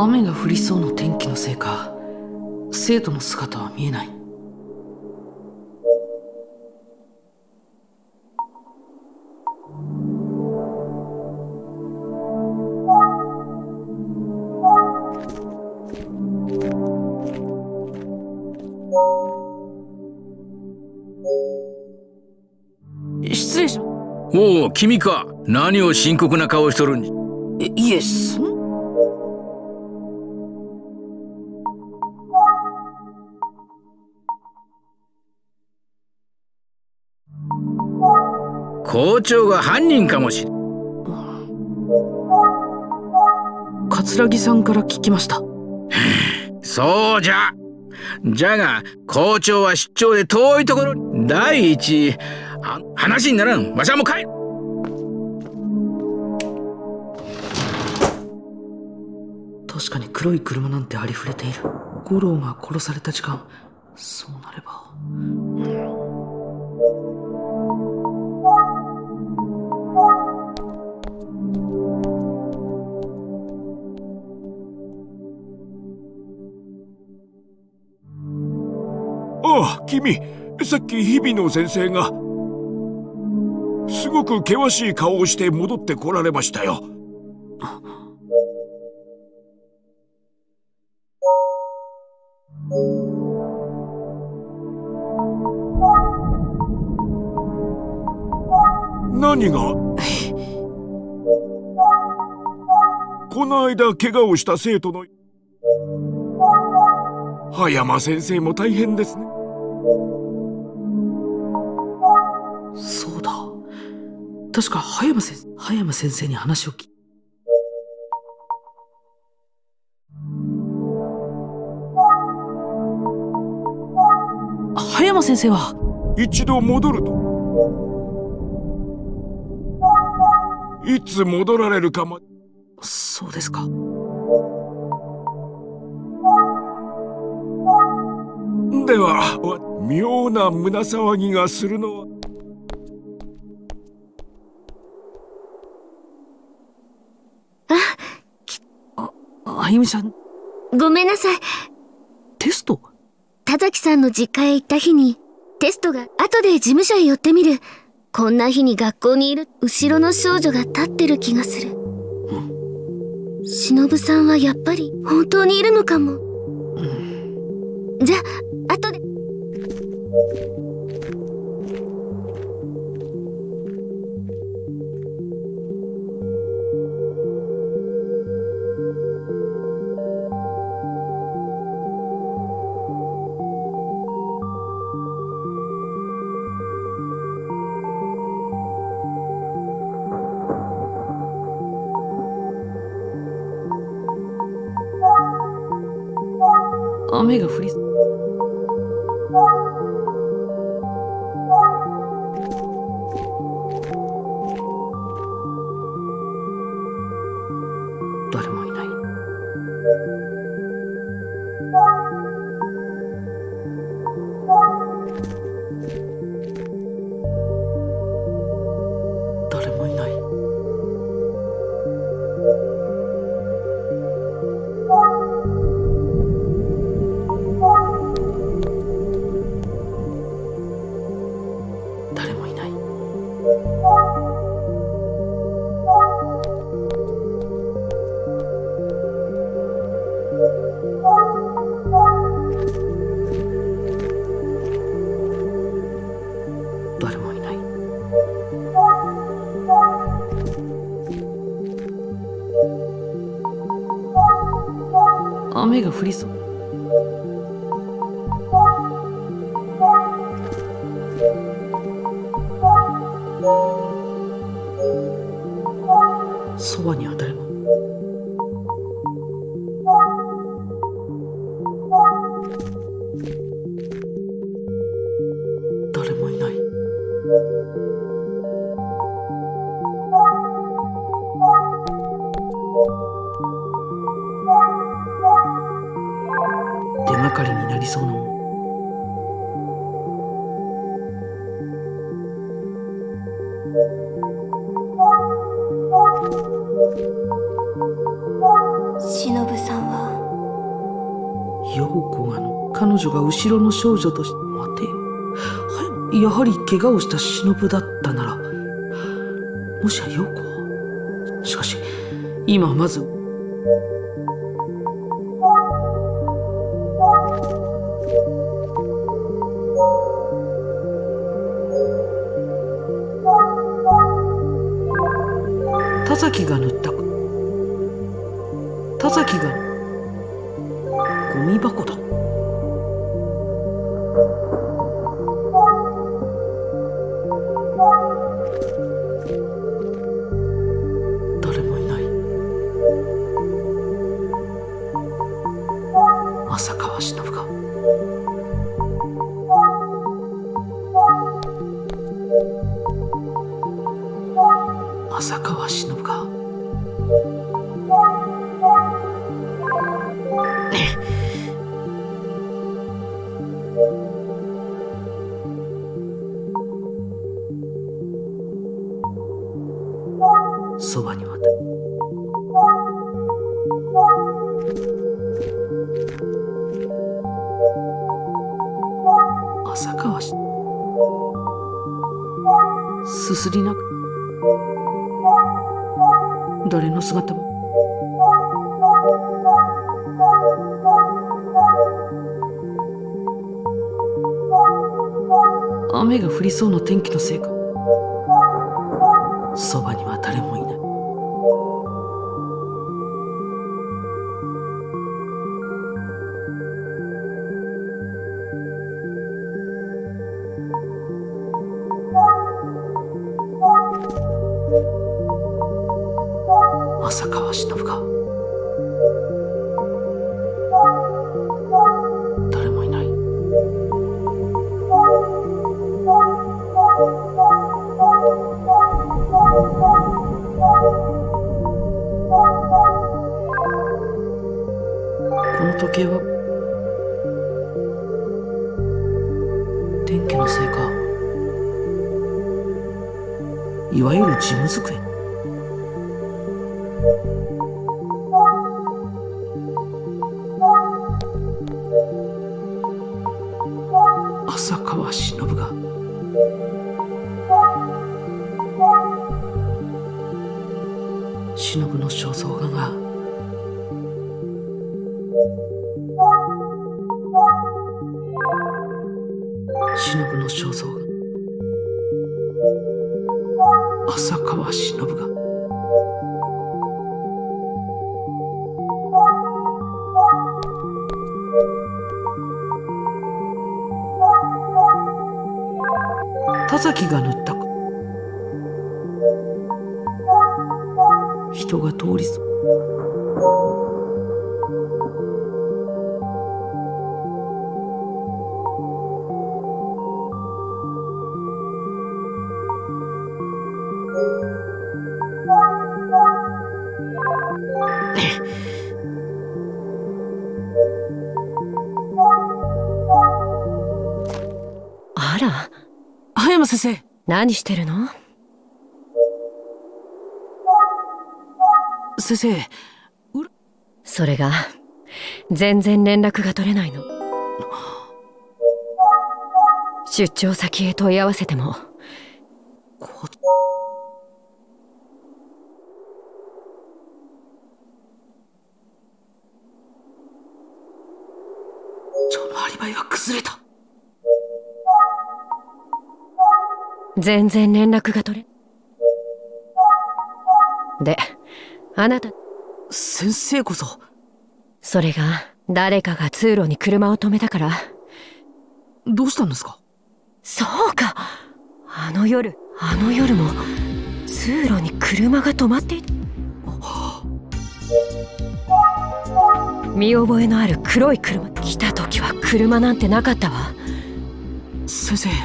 雨が降りそうな天気のせいか、生徒の姿は見えない。失礼します。 おお、君か。何を深刻な顔しとるんじゃ。 いえ、 校長が犯人かもしれん。 桂木さんから聞きました。 そうじゃ。じゃが校長は出張で遠いところに。第一、話にならん。わしはもう帰る。 確かに黒い車なんてありふれている。五郎が殺された時間、そうなれば。 ああ、君、さっき日比野先生がすごく険しい顔をして戻ってこられましたよ。何が？この間怪我をした生徒の葉山先生も大変ですね。 そうだ。確か葉山先生に話を聞いた。葉山先生は一度戻るといつ戻られるかも。 そうですか。 では妙な胸騒ぎがするのは。 あゆみさん。 ごめんなさい。 テスト？ 田崎さんの実家へ行った日にテストが。後で事務所へ寄ってみる。こんな日に学校にいる後ろの少女が立ってる気がする。忍さんはやっぱり本当にいるのかも。じゃあ後で。 雨が降り。誰もいない。誰もいない。誰もいない。誰もいない。雨が降りそう。そばには誰も。誰もいない。手がかりになりそうなもの。 忍さんは。 陽子が彼女が後ろの少女として。待てよ。やはり怪我をした忍だったなら、もしや陽子は。しかし今はまず田崎が塗った田崎がゴミ箱だ。誰もいない。浅川忍が浅川忍がそばには浅川しすすりなく誰の姿も。雨が降りそうな天気のせいか、そばには誰もいない。浅川忍が誰もいない。この時計は天気のせいか。いわゆる事務机。浅川忍が忍の肖像画が忍の肖像画浅川忍が田崎が塗ったか。人が通りそう。 あら、 葉山先生。 何してるの？ 先生、 それが全然連絡が取れないの。出張先へ問い合わせても蝶のアリバイは崩れた。 全然連絡が取れ。で、あなた。 先生こそ。 それが誰かが通路に車を止めたから。 どうしたんですか？ そうか、あの夜も通路に車が止まっていた。見覚えのある黒い車。来た時は車なんてなかったわ。 先生。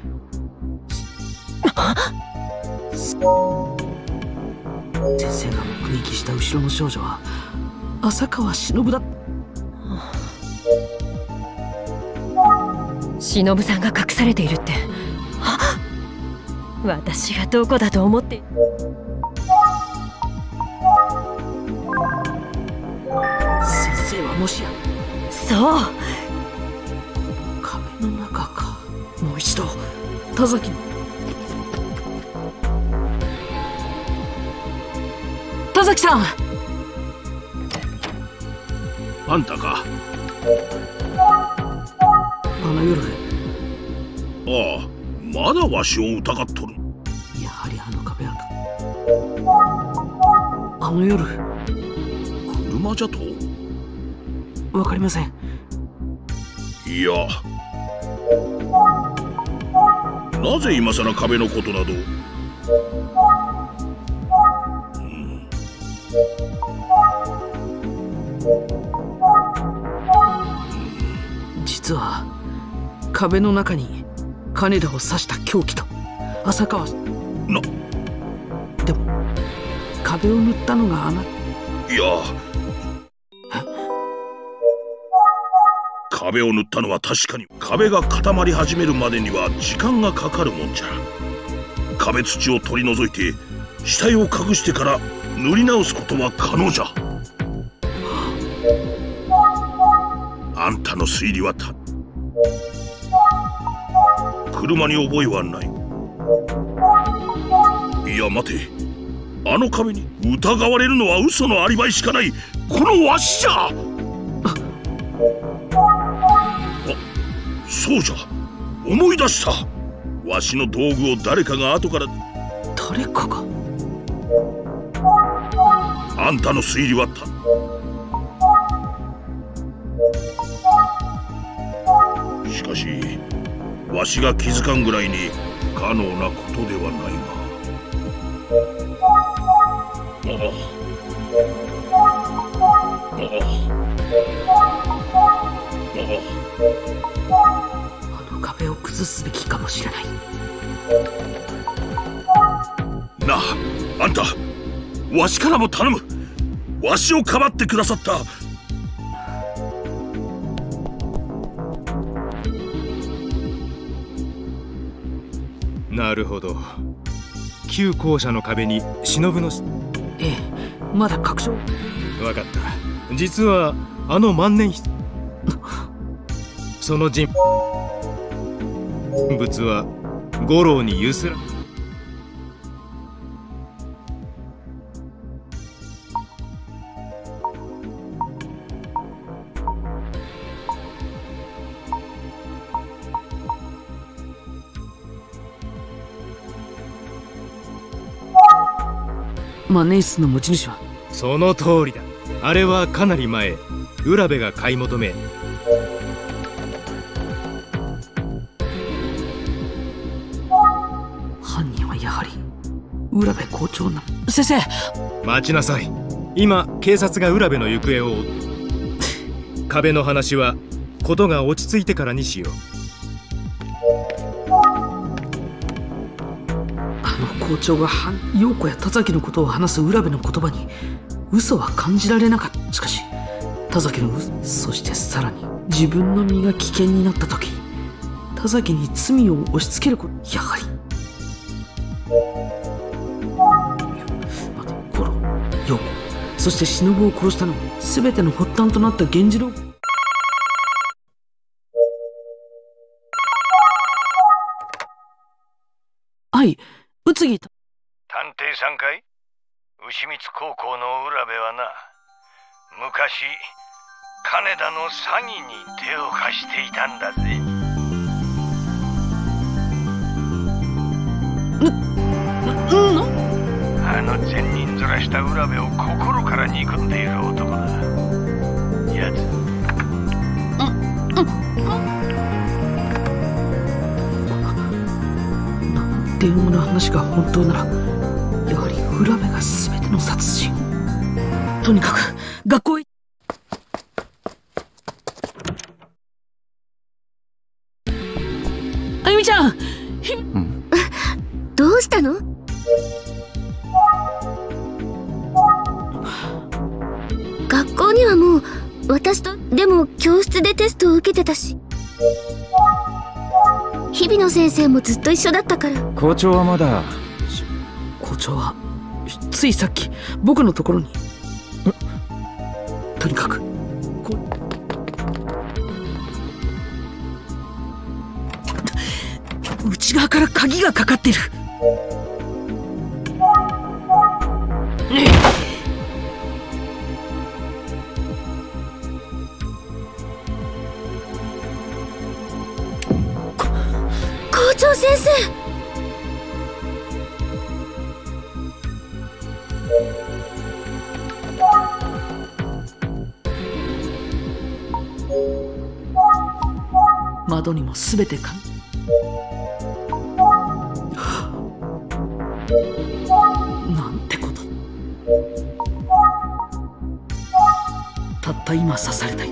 先生が目撃した後ろの少女は浅川忍だ。 忍さんが隠されているって。私がどこだと思って。 せいはもしやそう。 壁の中か。もう一度田崎に。田崎さん、 あんたか。 あの夜。 ああ、まだわしを疑っとる。 やはりあの壁ある。あの夜。 車じゃと？ わかりません。 いや、なぜ今さら壁のことなど。 実は壁の中に金田を刺した凶器と浅川。でも壁を塗ったのがあなた。 いや、壁を塗ったのは確かに。壁が固まり始めるまでには時間がかかるもんじゃ。壁土を取り除いて死体を隠してから塗り直すことは可能じゃ。あんたの推理は車に覚えはない。いや待て、あの壁に疑われるのは嘘のアリバイしかないこのわしじゃ。そうじゃ、思い出した。わしの道具を誰かが後から。 誰かが。 あんたの推理はしかしわしが気づかんぐらいに不可能なことではないが。 あの壁を崩すべきかもしれない。 なあ、あんた、わしからも頼む。わしをかばってくださった。 なるほど。旧校舎の壁に忍の。 ええ、まだ確証。 わかった。実はあの万年筆その人物は五郎にゆすら。 万年筆の持ち主は。 その通りだ。あれはかなり前、浦部が買い求め。 犯人はやはり浦部校長な。先生、 待ちなさい。今警察が浦部の行方を追って壁の話は事が落ち着いてからにしよう。 校長が陽子や田崎のことを話す浦部の言葉に嘘は感じられなかった。しかし田崎の嘘、そしてさらに自分の身が危険になった時、田崎に罪を押し付けること。やはり待て、五郎、陽子、そして忍を殺したのは全ての発端となった源次郎。はい、宇津木。 探偵さんかい？牛光高校の浦部はな、昔金田の詐欺に手を貸していたんだぜ。あの善人面した浦部を心から憎んでいる男だ。やつ電話の話が本当なら、やはり浦部が全ての殺人。とにかく学校へ。あゆみちゃん、 どうしたの？学校にはもう私と。でも教室でテストを受けてたし、日比野先生もずっと一緒だったから。 校長はまだ。 校長はついさっき僕のところに。とにかくこ内側から鍵がかかってる。 校長先生。 窓にも全てかなんてこと。たった今刺されたよ。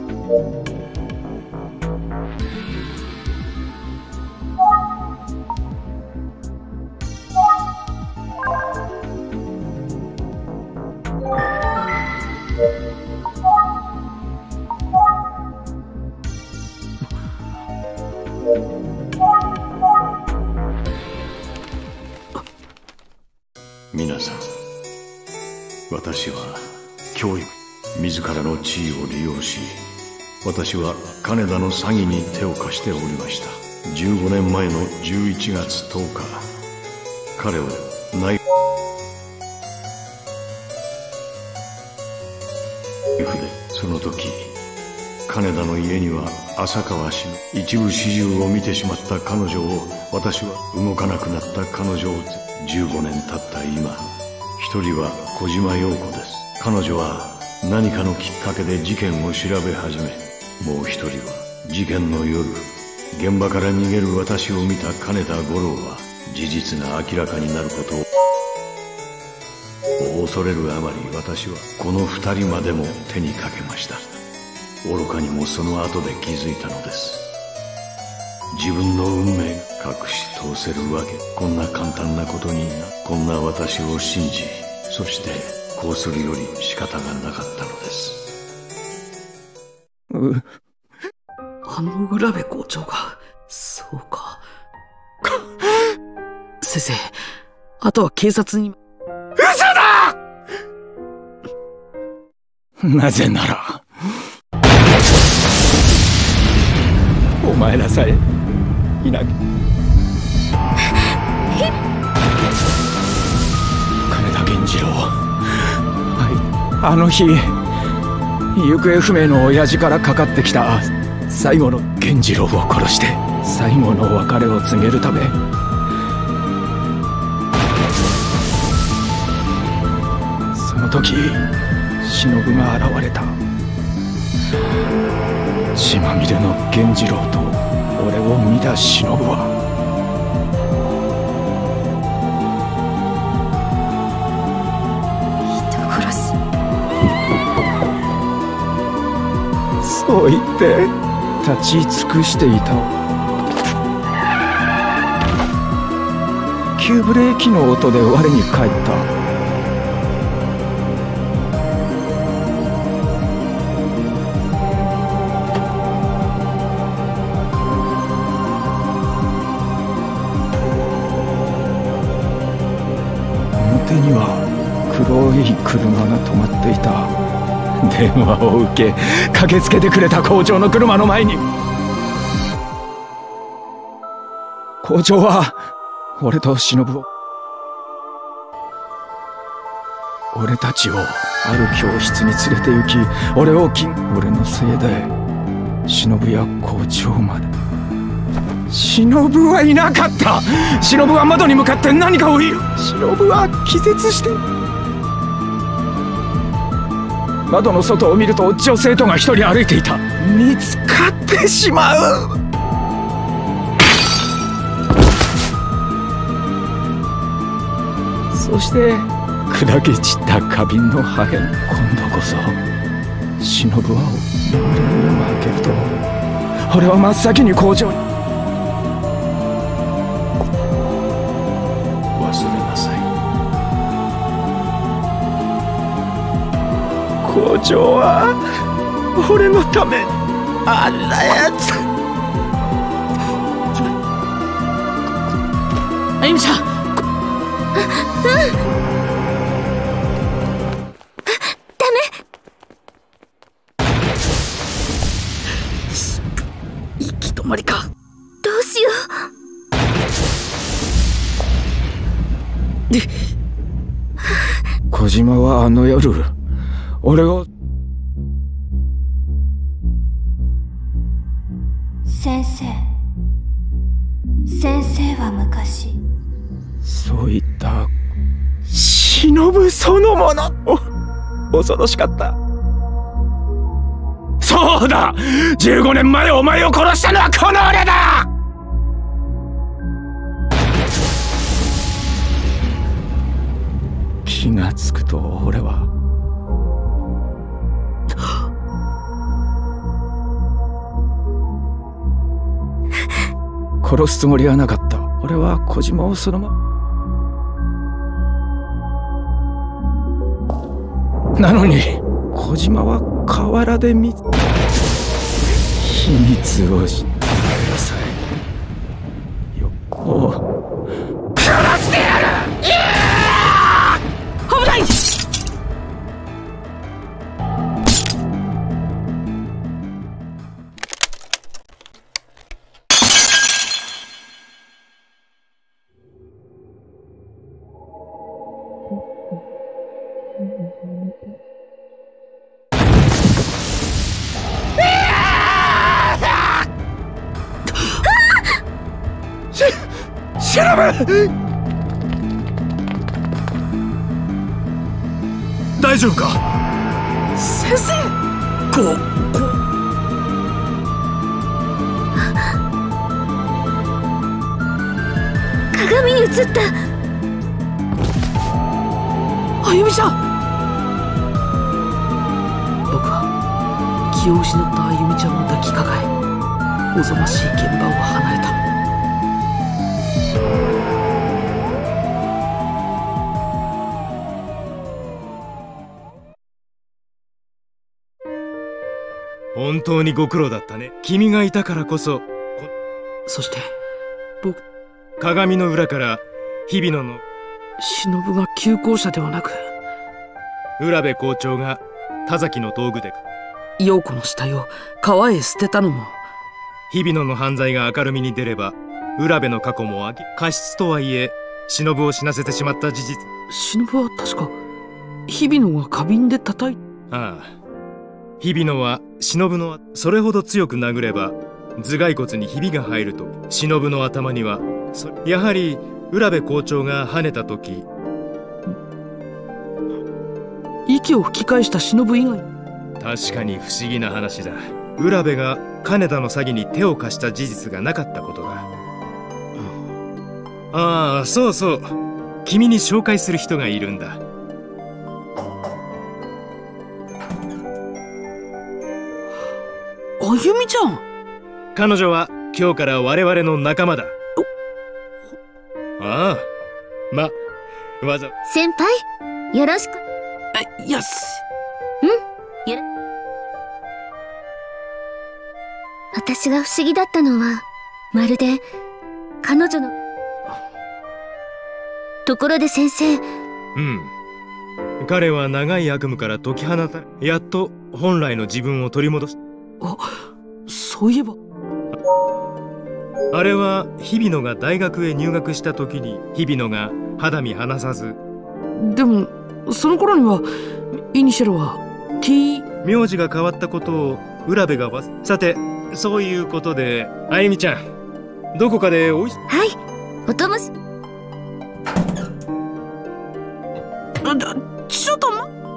皆さん、私は教育自らの地位を利用し、私は金田の詐欺に手を貸しておりました。15年前の11月10日、彼をナイフで、その時金田の家には浅川氏の一部始終を見てしまった彼女を、私は動かなくなった彼女を15年経った今、一人は小島陽子です。彼女は何かのきっかけで事件を調べ始め、もう一人は事件の夜、現場から逃げる私を見た金田五郎は事実が明らかになることを恐れるあまり、私はこの二人までも手にかけました。愚かにもその後で気づいたのです。自分の運命が隠し通せるわけ、こんな簡単なことにこんな私を信じ、そしてこうするより仕方がなかったのです。 あの浦部校長が。そうか。先生、あとは警察に。 嘘だ！なぜならお前らさえいなきゃ。金田源次郎、はい、あの日行方不明の親父からかかってきた最後の源次郎を殺して最後の別れを告げるため、その時忍が現れた。血まみれの源次郎と俺を見た忍は、 人殺し。 そう言って立ち尽くしていた。急ブレーキの音で我に返った。表には黒い車が止まっていた。電話を受け駆けつけてくれた校長の車の前に、校長は俺と忍を、俺たちをある教室に連れて行き、俺のせいで忍や校長まで。忍はいなかった。忍は窓に向かって何かを言う。忍は気絶して、窓の外を見ると女生徒が一人歩いていた。見つかってしまう。そして砕け散った花瓶の破片。今度こそ忍は俺の目を開けると、俺は真っ先に工場に。 忘れなさい。 校長は俺のため、あんなやつ。 あゆみちゃん。 ダメ。 まりか。 どうしよ小島はあの夜俺を。 先生は昔そういった忍そのもの。恐ろしかった。そうだ、15年前お前を殺したのはこの俺だ。気がつくと俺は殺すつもりはなかった。俺は小島をそのまま。なのに小島は河原で秘密を知った俺さえよ殺してやる。 危ない。 シラブ、 大丈夫か先生。 鏡に映ったあゆみちゃん。僕は気を失ったあゆみちゃんを抱きかかえ、おぞましい現場を離れた。 本当にご苦労だったね。君がいたからこそ。 そして僕、 鏡の裏から日比野の忍が旧校舎ではなく浦部校長が田崎の道具で陽子の死体を川へ捨てたのも。 日比野の犯罪が明るみに出れば浦部の過去も過失とはいえ忍を死なせてしまった事実。 忍は確か日比野が花瓶で叩い。 ああ、日比野は忍のそれほど強く殴れば頭蓋骨にひびが入ると忍の頭にはやはり浦部校長が跳ねた時息を吹き返した忍以外。 確かに不思議な話だ。浦部が金田の詐欺に手を貸した事実がなかったことだ。ああ、そうそう、君に紹介する人がいるんだ。 あゆみちゃん。 彼女は今日から我々の仲間だ。ああ、わざ。 先輩、よろしく。 やす。 私が不思議だったのは、まるで彼女の。ところで先生。 彼は長い悪夢から解き放たれ、やっと本来の自分を取り戻す。 そういえばあれは日比野が大学へ入学した時に日比野が肌身離さず。 でもその頃にはイニシャルは T。 名字が変わったことを浦部がさて、そういうことであゆみちゃん、どこかでおいし。 はい、おともし。 ちょっと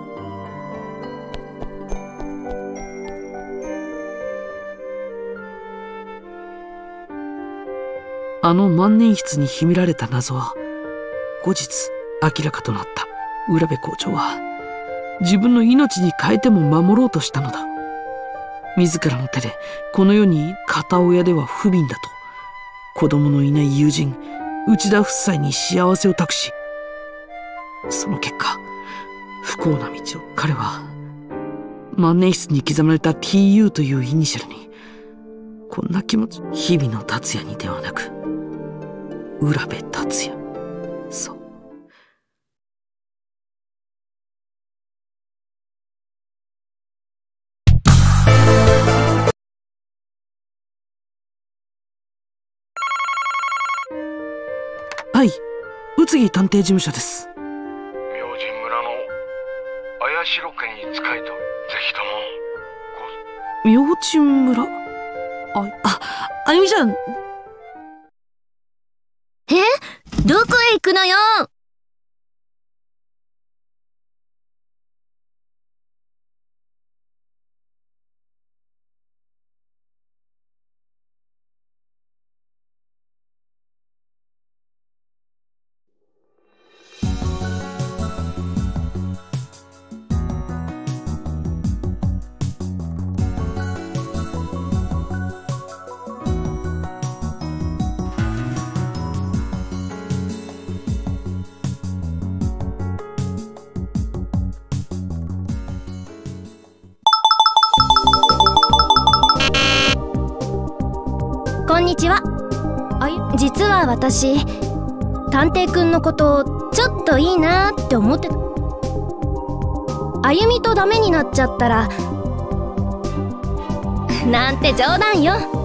あの万年筆に秘められた謎は後日明らかとなった。浦部校長は自分の命に変えても守ろうとしたのだ。自らの手でこの世に片親では不憫だと子供のいない友人内田夫妻に幸せを託し、その結果不幸な道を。彼は万年筆に刻まれた TU というイニシャルにこんな気持ち。日々の達也にではなく浦部達也。そうはい、宇津木探偵事務所です。 明神村の綾代家に仕えとぜひとも明神村、あゆみちゃん。 どこへ行くのよ。こんにちは。実は私、探偵くんのことちょっといいなーって思ってた。あゆみとダメになっちゃったらなんて冗談よ。